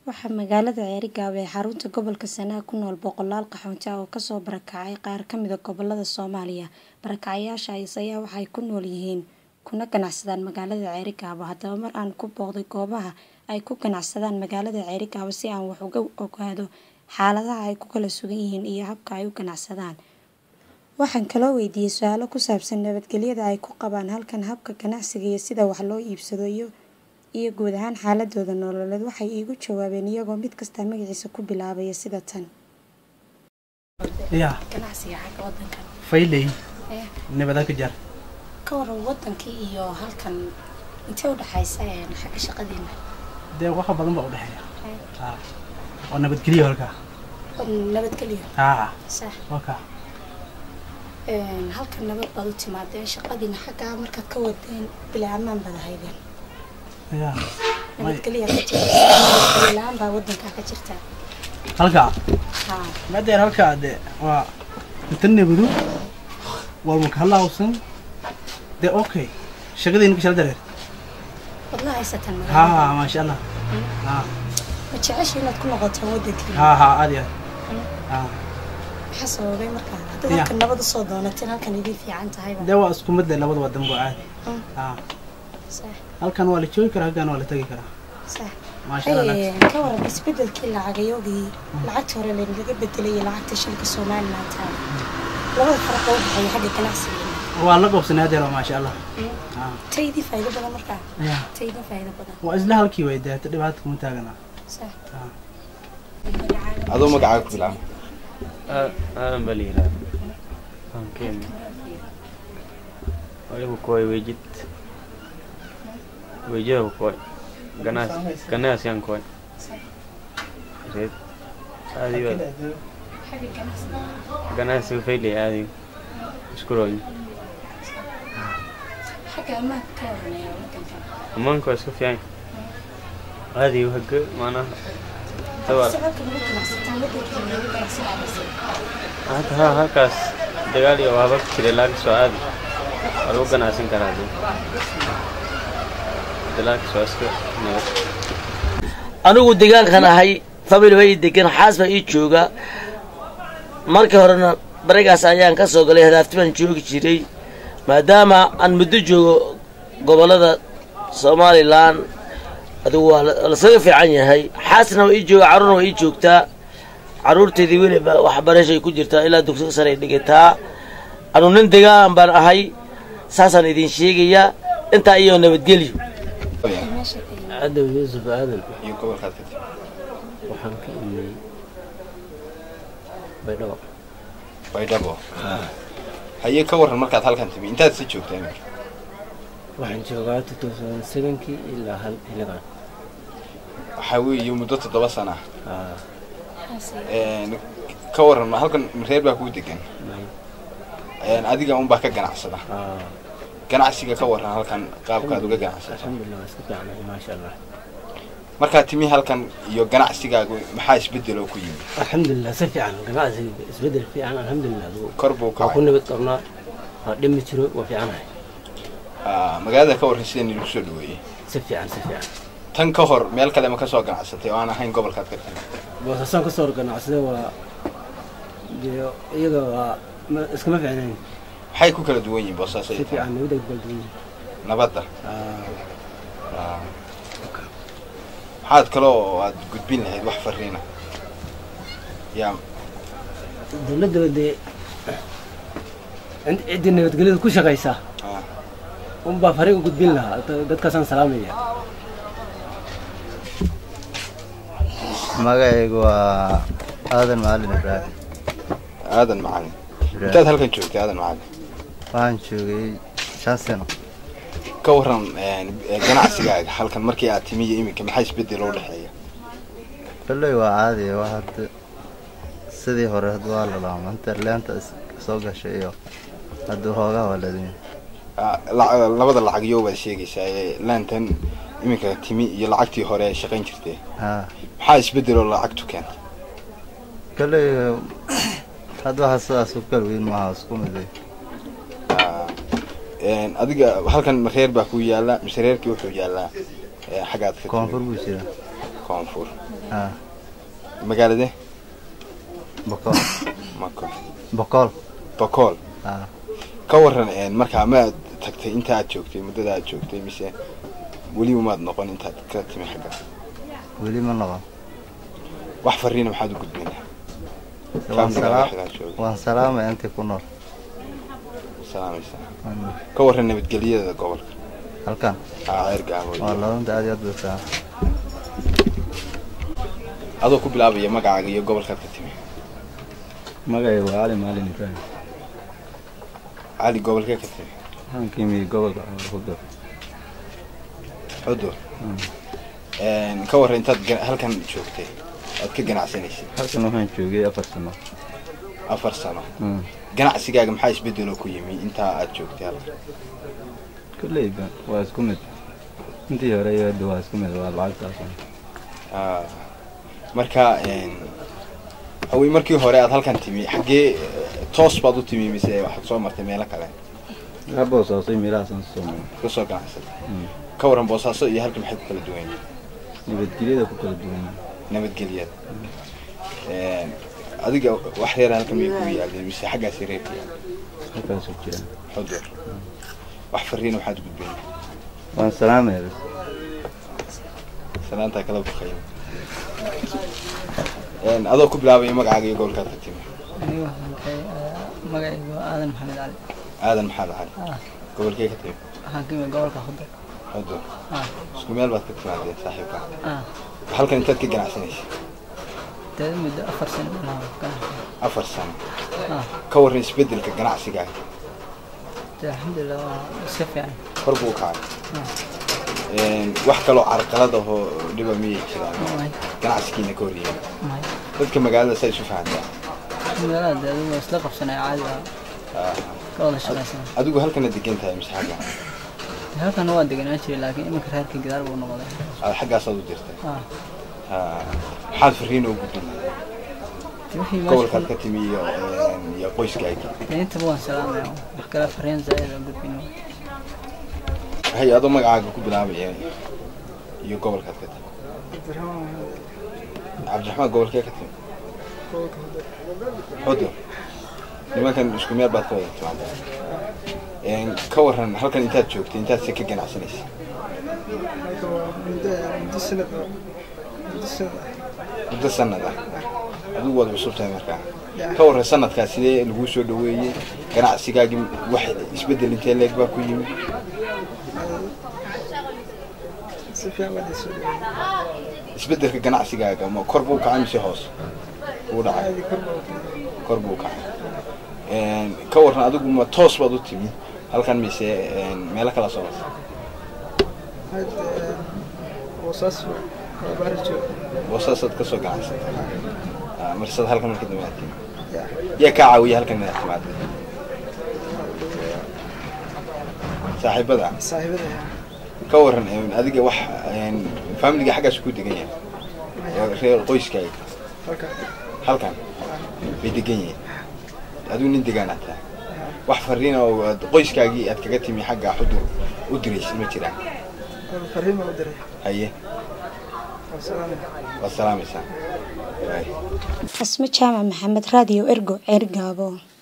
Waxaa magaalada Cerigaba ee xarunta gobolka Sanaag ku nool boqolaal qaxoonti ah oo kasoo barakacay qaar ka mid ah gobolada Soomaaliya. Barakacayaashaas ayaa waxay ku nool yihiin kuna ganacsadaan magaalada Cerigaba. Haddaba mar aan ku booqday goobaha ay ku ganacsadaan magaalada Cerigaba si aan wax uga ogaado xaaladaha ay ku kala sugan yihiin iyo habka ay u ganacsadaan. Waxaan kaloo weydiiyay su'aalo ku saabsan nabadgelyada ay ku qabaan halkan, habka ganacsiga iyo sida wax loo iibsado iyo guud ahaan xaaladooda nololeed. Waxay iigu jawaabeen iyagoo mid kasta magaciisa ku bilaabaya sida tan. ganacsiga xagga wadanka faylay nabada ka jar Ka waran wadankii iyo halkan intee u dhaxaysa xagga shaqadiina? dee waxa badan baa u dhaxeeya oo nabadgelyo halka Nabadgelyo. Sax. waka halkan nabad baad u timaadeen, shaqadiina xagga markaad ka wadeen bilaa ammaan baad ahaydeen. nabadgelyo ka jirta ilaan baa wadanka ka jirta halka maadeen halka de waa inta nabadu waa ma kala awsan de okay shaqadiina ka shal dareer wadna haysatan magaalada. ma sha Allah ma jeceshiin inaad ku noqotaan wadankii? adiya maxaa sababay markaa hadda halkan nabad u soo doonateen halkan idin fiican tahay? de waa isku mid labada wadan buu caadi صح. halkan waa la joogi karaa, halkan waa la tagi karaa. صح. ما شاء الله. ka waran isbedelkii lacagayogii lacagta hore laga bedelay lacagta shilka Soomaaliland tahay. labada farq oo waxay xagga ganacsiga. waa la qabsanaadeen ma sha Allah. taydi faa'iido badan markaa. taydi faa'iido badan. waa isla halkii way daata dhibaato kuma taagana. صح. adoo magacaaga ku bilaab. baliira hanken waligu koy wejid wejeho koy ganas yan koy red adi wa ganas feeli adi iskuroy xagga ma ka waranaya wadanka man ko isku fiican adi wag mana tawa halkaas dagaal iyo waaba jiray laakiin soo aadi waa lagu ganacsan karaa dalaalka soo iska nabad. anigu deegaankan ahay family way degan xaas baa ii jooga. markii horena barigaas ayaan ka soo galay hadaaftiban joogi jiray maadaama aan muddo joogo gobolada Somaliland. adigu waa la soo fiican yahay. xaasna way ii jooga, carruurna way ii joogtaa. carruurteedii weliba waxbarashay ku jirtaa ilaa dugsiga sare dhigataa. anu nin deegaan baan ahay, saasaan idin sheegayaa. intaa iyo nabadgelyo. عدو يوسف آدم يقول خذ وحنك إني بيدوا baydhabo haye ka waran markaad halkan timi intaad si joogtay marka waxaan joogaa 2007 ilaa hal xilligan waxa weeye muddo 7 sano ka waran halkan reer baa ku degan adiga un baa ka ganacsada ganacsiga ka waran halkan qaabkaad uga ganacsata? alxamdulillah iska fiican ma sha Allah. markaad timi halkan iyo ganacsigaagu maxaa isbedel oo ku yimid? alxamdulillah si fiican ganacsiga isbedel fiican alxamdulillah kor buu ka ku nabad qabnaa dhimi jiro waa fiicanahay. magaalada ka waran sideen lagu soo dhaweeyay? si fiican tan ka hor meel kale ma ka soo ganacsatay oo aan ahayn gobolkaad ka timi? boosaasan ka soo ganacsaday waa iyaga waa iskama fiicnayn. waxay ku kala duwan yihiin Boosaaso si fiican nabadda ku kala duwan yihiin. nabadda maxaad kaloo aad gudbin lahayd wax fariina? yaa dawladda dee cidda nabadgelyada ku shaqaysa unbaa fariin u gudbin lahaa dadkaasaan salaamaya. magacaygu waa aadan macalin ibraahim. aadan macalin intaad halkan joogtay aadan macalin? waxaan joogay 5 sano. ka waran ganacsigaaga halkan markii aad timi iyo iminka maxaa isbedel oo dhaxeeya? kulay waa caadi waa hadda sidii hore hadda waa la laamanta leenta soo gashay iyo hadda hoogaa waa ladin labada lacag iyo wada sheegaysaa leentan iminka timi iyo lacagtii hore shaqayn jirtay maxaa isbedel oo lacagtu keentay? kulay hadda waxa sidaas u kala weyn ma isku mid adiga halkan reer baa ku yaala mise reerkii wuxuu yaalaa xagaad ka koonfur buu jira koonfur ah magaalada boqol mako boqol boqol ah ka waran markaa ma tagtay inta aad joogtay muddada aad joogtay mise weli uma noqon inta aad ka timi xagga weli ma noqon wax fariin maxaad u gudbinaa waan salaamay intii ku nool salaamaysa ka waran nabadgelyada gobolka halkan ceergaabo waa laanta aad iyo aad baa adoo ku bilaabaya magacaaga iyo gobolka ka timi magacaygu waa cali maalin ibraahim cali gobolka ka timi waxaan ka yimi gobolka xudur xudur ka waran intaad halkan joogtay aad ka ganacsanaysay halkan waxaan joogay 4 sano 4 sano ganacsigaaga maxaa isbedelo ku yimi inta aad joogtay halkan kulleyba waa isku mid intii hore iyo hadda waa isku mid waa lacagtaas marka hawii markii hore aad halkan timi xagee toos baad u timi mise waxaad soo martay meelo kale boosaaso meelahaasaan soo maray ka soo ganacsatay ka waran boosaaso iyo halkan maxay ku kala duwan yihiin nabadgelyada ku kala duwan nabadgelyada adiga wax reer halkan miyay ku yaalleen mise xaggaas reerka halkaas u jiraan xudur wax fariin waxaad gudbinaa waan salaamayaa salaanta kala baqayn adoo ku bilaabay magacaaga iyo gobolka ka timi aniga magacaygu aadan maxamed cali aadan maxamed cali gobolkee ka timi waxaan ka yimid gobolka xudur xudur isku meel baad ka timaadeen saaxiibka halkan intaad ka ganacsanaysay dad muddo 4 sano meelaha 4 sano ka waran isbedelka ganacsigaaga alxamdulillah waa iska fiican kor buu kacay wax kaloo carqalad ah oo dhiba miyay jiraan ganacsigiina ka horreeyay dadka magaalada say isu fahantaa magaalada adigu isla qabsanay caadi ka wada shaqaysan adigu halkana degan tahay mise xagga halkan waa deganaan jiray laakiin iminka reerka gadaal buu noqday xaggaas aad u jirtay maxaad fariin ugu gudbinaa gobolkaad ka timi iyo qoyskaaga inta waan salaamaya wax kale fariin zaid ugu gudbinaa hay adoo magacaaga ku bilaabaya iyo gobolkaad ka timi cabdiraxmaan gobolkee ka timi xudur nimankan isku meel baad ka wada timaadeen ka waran halkan intaad joogtay intaad se ka ganacsanaysay muddo sanad ah adigu waad cusub tahay markaa ka waran sanadkaas sidee laguu soo dhaweeyey ganacsigaagii wax isbedel intee leeg baa ku yimi isbedelka ganacsigaaga ma kor buu kacay mise hoos buu dhacay kor buu kacay ka waran adigu ma toos baad u timi halkan mise meelo kala soo martay boosaasad ka soo ganacsatay marsad halkan marka dambe aad timi yaa kaa caawiya halkan inaad timaado saaxiibada ka waran adiga wax familiga xaggaas ku degan yahay reer qoyskaaga halkan bay degan yihiin adigu nin degaanaad tahay wax fariin oo qoyskaagii aad kaga timi xagga xudur u diraysid ma jiraan fariin u diray haye wassalaamaysaa asma jaamac maxamed raadiyo ergo ceergaabo